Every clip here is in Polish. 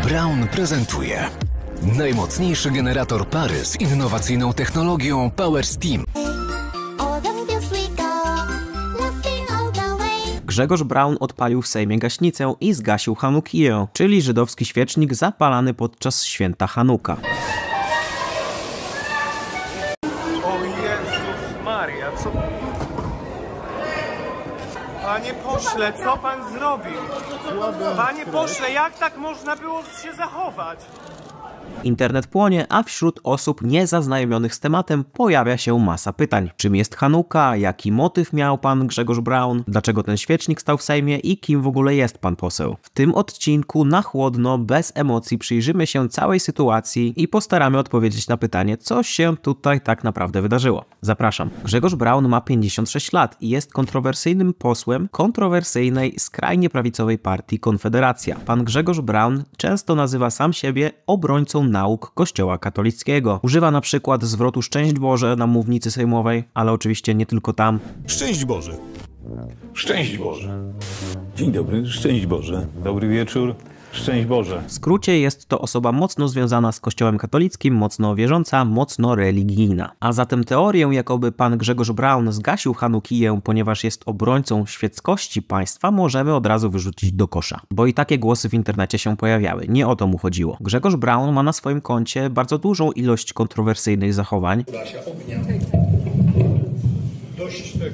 Braun prezentuje najmocniejszy generator pary z innowacyjną technologią Power Steam. Grzegorz Braun odpalił w Sejmie gaśnicę i zgasił Chanukiję, czyli żydowski świecznik zapalany podczas święta Chanuka. O Jezus Maria, co... Panie pośle, co pan zrobił? Panie pośle, jak tak można było się zachować? Internet płonie, a wśród osób niezaznajomionych z tematem pojawia się masa pytań. Czym jest Chanuka? Jaki motyw miał pan Grzegorz Braun? Dlaczego ten świecznik stał w Sejmie? I kim w ogóle jest pan poseł? W tym odcinku na chłodno, bez emocji przyjrzymy się całej sytuacji i postaramy odpowiedzieć na pytanie, co się tutaj tak naprawdę wydarzyło. Zapraszam. Grzegorz Braun ma 56 lat i jest kontrowersyjnym posłem kontrowersyjnej, skrajnie prawicowej partii Konfederacja. Pan Grzegorz Braun często nazywa sam siebie obrońcą nauk Kościoła katolickiego. Używa na przykład zwrotu Szczęść Boże na mównicy sejmowej, ale oczywiście nie tylko tam. Szczęść Boże! Szczęść Boże! Dzień dobry, szczęść Boże! Dobry wieczór, szczęść Boże! W skrócie jest to osoba mocno związana z Kościołem katolickim, mocno wierząca, mocno religijna. A zatem teorię, jakoby pan Grzegorz Braun zgasił Chanukiję, ponieważ jest obrońcą świeckości państwa, możemy od razu wyrzucić do kosza. Bo i takie głosy w internecie się pojawiały. Nie o to mu chodziło. Grzegorz Braun ma na swoim koncie bardzo dużą ilość kontrowersyjnych zachowań. Dość tego.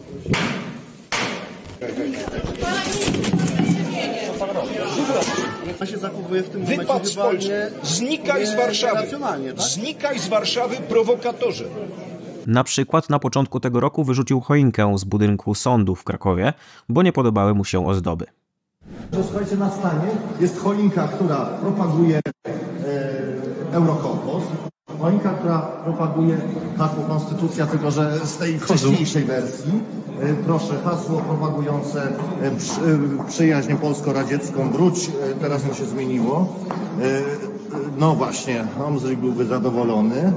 się zachowuje w tym momencie Wypad z Polski! Znikaj z Warszawy! Tak? Znikaj z Warszawy, prowokatorze! Na przykład na początku tego roku wyrzucił choinkę z budynku sądu w Krakowie, bo nie podobały mu się ozdoby. Słuchajcie, na stanie jest choinka, która propaguje Eurokompos. Choinka, która propaguje hasło Konstytucja, tylko że z tej wcześniejszej wersji. Proszę, hasło propagujące przyjaźń polsko-radziecką, wróć, teraz to się zmieniło. No właśnie, Andrzej byłby zadowolony.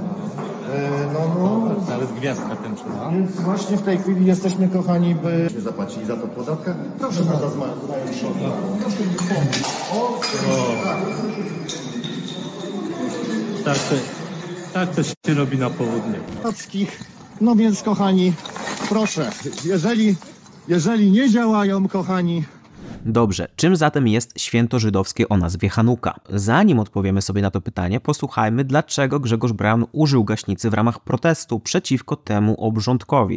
Nawet gwiazdka tęczowa. Więc właśnie w tej chwili jesteśmy, kochani, by zapłacili za to podatek. Proszę nas zająć środka. Proszę mi pomóc. Tak to się robi na południu. No więc, kochani, proszę, jeżeli nie działają, kochani... Dobrze, czym zatem jest święto żydowskie o nazwie Chanuka? Zanim odpowiemy sobie na to pytanie, posłuchajmy, dlaczego Grzegorz Braun użył gaśnicy w ramach protestu przeciwko temu obrządkowi.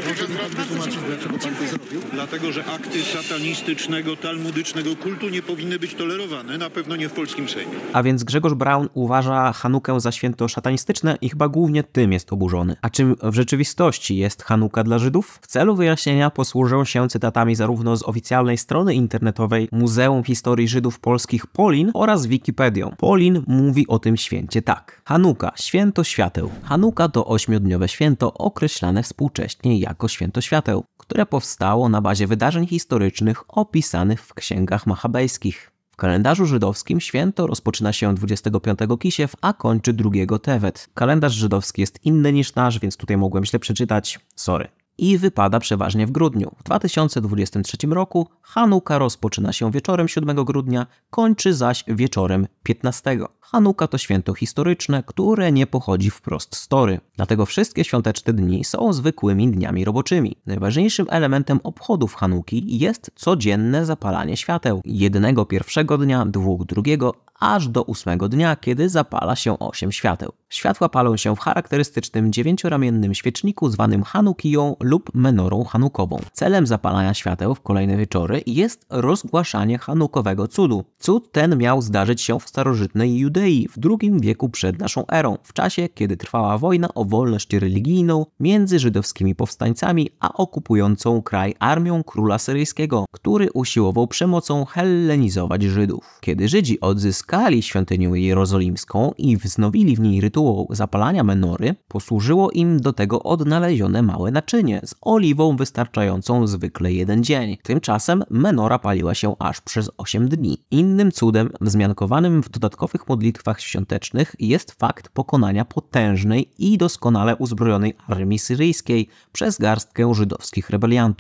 Dlatego, że akty satanistycznego, talmudycznego kultu nie powinny być tolerowane, na pewno nie w polskim Sejmie. A więc Grzegorz Braun uważa Chanukę za święto szatanistyczne i chyba głównie tym jest oburzony. A czym w rzeczywistości jest Chanuka dla Żydów? W celu wyjaśnienia posłużę się cytatami zarówno z oficjalnej strony internetowej Muzeum Historii Żydów Polskich Polin oraz Wikipedią. Polin mówi o tym święcie tak. Chanuka, święto świateł. Chanuka to 8-dniowe święto określane współcześnie jako święto świateł, które powstało na bazie wydarzeń historycznych opisanych w księgach machabejskich. W kalendarzu żydowskim święto rozpoczyna się 25 Kisiew, a kończy 2 Tevet. Kalendarz żydowski jest inny niż nasz, więc tutaj mogłem źle przeczytać. Sorry. I wypada przeważnie w grudniu. W 2023 roku Chanuka rozpoczyna się wieczorem 7 grudnia, kończy zaś wieczorem 15. Chanuka to święto historyczne, które nie pochodzi wprost z Tory. Dlatego wszystkie świąteczne dni są zwykłymi dniami roboczymi. Najważniejszym elementem obchodów Chanuki jest codzienne zapalanie świateł. Jednego pierwszego dnia, 2 drugiego, aż do 8 dnia, kiedy zapala się 8 świateł. Światła palą się w charakterystycznym 9-ramiennym świeczniku zwanym Chanukiją lub menorą chanukową. Celem zapalania świateł w kolejne wieczory jest rozgłaszanie chanukowego cudu. Cud ten miał zdarzyć się w starożytnej Judei w II wieku przed naszą erą, w czasie, kiedy trwała wojna o wolność religijną między żydowskimi powstańcami a okupującą kraj armią króla syryjskiego, który usiłował przemocą hellenizować Żydów. Kiedy Żydzi odzyskali świątynię jerozolimską i wznowili w niej rytuał zapalania menory, posłużyło im do tego odnalezione małe naczynie z oliwą wystarczającą zwykle 1 dzień. Tymczasem menora paliła się aż przez 8 dni. Innym cudem wzmiankowanym w dodatkowych modlitwach świątecznych jest fakt pokonania potężnej i doskonale uzbrojonej armii syryjskiej przez garstkę żydowskich rebeliantów.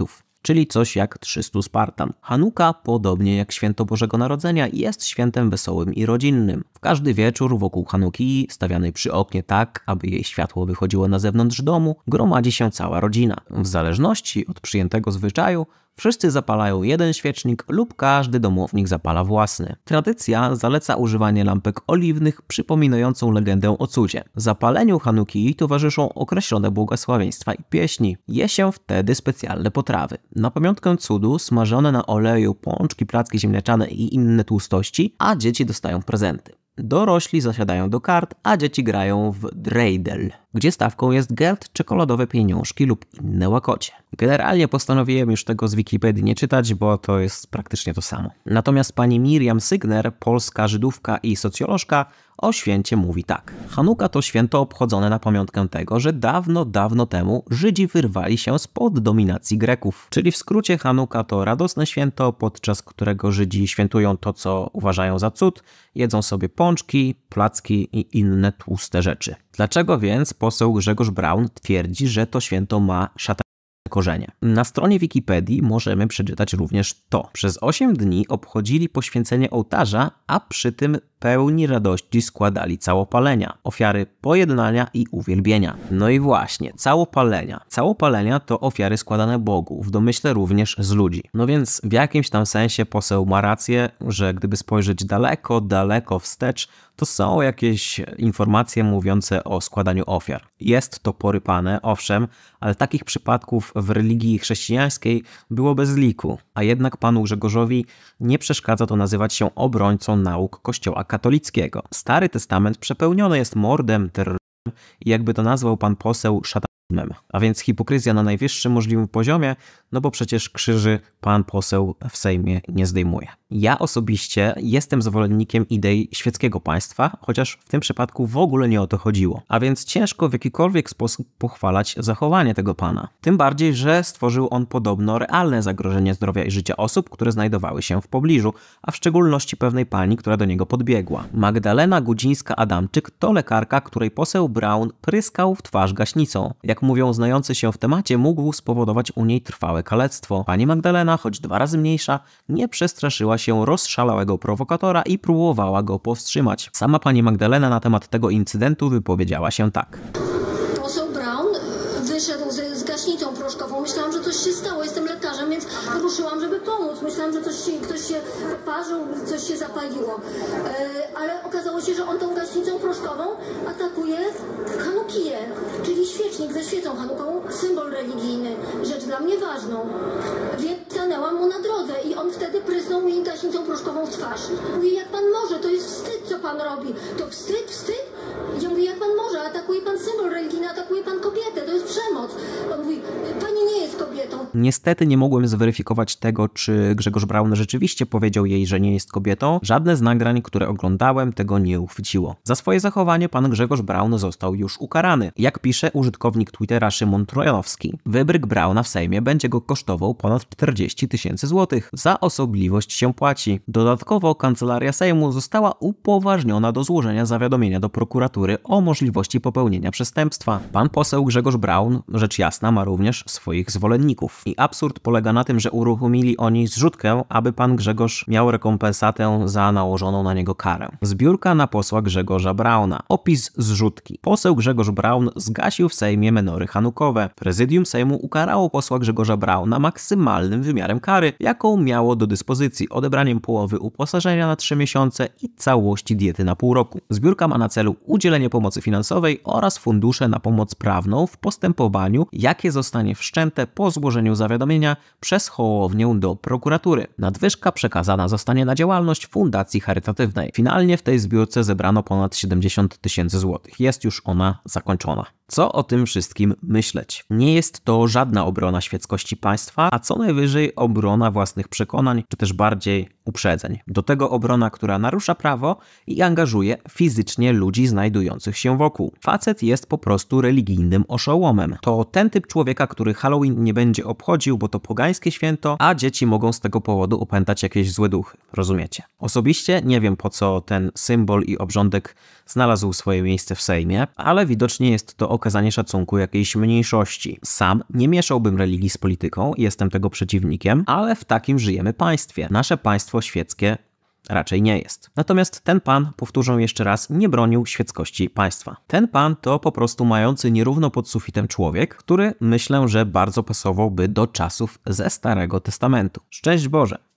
czyli coś jak 300 Spartan. Hanuka, podobnie jak święto Bożego Narodzenia, jest świętem wesołym i rodzinnym. W każdy wieczór wokół Hanuki, stawianej przy oknie tak, aby jej światło wychodziło na zewnątrz domu, gromadzi się cała rodzina. W zależności od przyjętego zwyczaju, wszyscy zapalają jeden świecznik lub każdy domownik zapala własny. Tradycja zaleca używanie lampek oliwnych przypominającą legendę o cudzie. Zapaleniu Hanuki towarzyszą określone błogosławieństwa i pieśni. Je się wtedy specjalne potrawy. Na pamiątkę cudu smażone na oleju pączki, placki ziemniaczane i inne tłustości, a dzieci dostają prezenty. Dorośli zasiadają do kart, a dzieci grają w dreidel, gdzie stawką jest geld, czekoladowe pieniążki lub inne łakocie. Generalnie postanowiłem już tego z Wikipedii nie czytać, bo to jest praktycznie to samo. Natomiast pani Miriam Sygner, polska Żydówka i socjolożka, o święcie mówi tak. Hanuka to święto obchodzone na pamiątkę tego, że dawno, dawno temu Żydzi wyrwali się spod dominacji Greków. Czyli w skrócie Hanuka to radosne święto, podczas którego Żydzi świętują to, co uważają za cud, jedzą sobie pączki, placki i inne tłuste rzeczy. Dlaczego więc poseł Grzegorz Braun twierdzi, że to święto ma szatańskie korzenie? Na stronie Wikipedii możemy przeczytać również to. Przez 8 dni obchodzili poświęcenie ołtarza, a przy tym pełni radości składali całopalenia, ofiary pojednania i uwielbienia. No i właśnie, całopalenia. Całopalenia to ofiary składane Bogu, w domyśle również z ludzi. No więc w jakimś tam sensie poseł ma rację, że gdyby spojrzeć daleko, daleko wstecz, to są jakieś informacje mówiące o składaniu ofiar. Jest to porypane, owszem, ale takich przypadków w religii chrześcijańskiej było bez liku. A jednak panu Grzegorzowi nie przeszkadza to nazywać się obrońcą nauk Kościoła katolickiego. Stary Testament przepełniony jest mordem, terroryzmem i jakby to nazwał pan poseł szatanizmem. A więc hipokryzja na najwyższym możliwym poziomie, no bo przecież krzyży pan poseł w Sejmie nie zdejmuje. Ja osobiście jestem zwolennikiem idei świeckiego państwa, chociaż w tym przypadku w ogóle nie o to chodziło. A więc ciężko w jakikolwiek sposób pochwalać zachowanie tego pana. Tym bardziej, że stworzył on podobno realne zagrożenie zdrowia i życia osób, które znajdowały się w pobliżu, a w szczególności pewnej pani, która do niego podbiegła. Magdalena Gudzińska-Adamczyk to lekarka, której poseł Braun pryskał w twarz gaśnicą. Jak mówią znający się w temacie, mógł spowodować u niej trwałe kalectwo. Pani Magdalena, choć 2 razy mniejsza, nie przestraszyła się rozszalałego prowokatora i próbowała go powstrzymać. Sama pani Magdalena na temat tego incydentu wypowiedziała się tak. Poseł Braun wyszedł z gaśnicą proszkową. Myślałam, że coś się stało. Jestem lekarzem, więc ruszyłam, żeby pomóc. Myślałam, że ktoś się poparzył, coś się zapaliło. Ale okazało się, że on tą gaśnicą proszkową atakuje Hanukiję, czyli świecznik ze świecą Hanuką, symbol religijny, rzecz dla mnie ważną. Więc stanęłam mu na drodze i on wtedy prysnął mi gaśnicą proszkową w twarz. Mówi, jak pan może, to jest wstyd, co pan robi. To wstyd, wstyd? I ja mówię, jak pan może, atakuje pan symbol religijny, atakuje pan kobietę, to jest przemoc. On mówi, pani nie jest kobietą. Niestety nie mogłem zweryfikować tego, czy Grzegorz Braun rzeczywiście powiedział jej, że nie jest kobietą. Żadne z nagrań, które oglądałem, tego nie uchwyciło. Za swoje zachowanie pan Grzegorz Braun został już ukarany. Jak pisze użytkownik Twittera Szymon Trojanowski, wybryk Brauna w Sejmie będzie go kosztował ponad 40 000 złotych. Za osobliwość się płaci. Dodatkowo Kancelaria Sejmu została upoważniona do złożenia zawiadomienia do prokuratury o możliwości popełnienia przestępstwa. Pan poseł Grzegorz Braun, rzecz jasna, ma również swoich zwolenników. I absurd polega na tym, że uruchomili oni zrzutkę, aby pan Grzegorz miał rekompensatę za nałożoną na niego karę. Zbiórka na posła Grzegorza Brauna. Opis zrzutki. Poseł Grzegorz Braun zgasił w Sejmie menory hanukowe. Prezydium Sejmu ukarało posła Grzegorza Brauna maksymalnym wymiarem kary, jaką miało do dyspozycji, odebraniem połowy uposażenia na 3 miesiące i całości diety na pół roku. Zbiórka ma na celu udzielenie pomocy finansowej oraz fundusze na pomoc prawną w postępowaniu, jakie zostanie wszczęte po złożeniu zawiadomienia przez Hołownię do prokuratury. Nadwyżka przekazana zostanie na działalność fundacji charytatywnej. Finalnie w tej zbiórce zebrano ponad 70 000 złotych. Jest już ona zakończona. Co o tym wszystkim myśleć? Nie jest to żadna obrona świeckości państwa, a co najwyżej obrona własnych przekonań, czy też bardziej uprzedzeń. Do tego obrona, która narusza prawo i angażuje fizycznie ludzi znajdujących się wokół. Facet jest po prostu religijnym oszołomem. To ten typ człowieka, który Halloween nie będzie obchodził, bo to pogańskie święto, a dzieci mogą z tego powodu opętać jakieś złe duchy. Rozumiecie? Osobiście nie wiem, po co ten symbol i obrządek znalazł swoje miejsce w Sejmie, ale widocznie jest to okazanie szacunku jakiejś mniejszości. Sam nie mieszałbym religii z polityką, jestem tego przeciwnikiem, ale w takim żyjemy państwie. Nasze państwo świeckie raczej nie jest. Natomiast ten pan, powtórzę jeszcze raz, nie bronił świeckości państwa. Ten pan to po prostu mający nierówno pod sufitem człowiek, który myślę, że bardzo pasowałby do czasów ze Starego Testamentu. Szczęść Boże!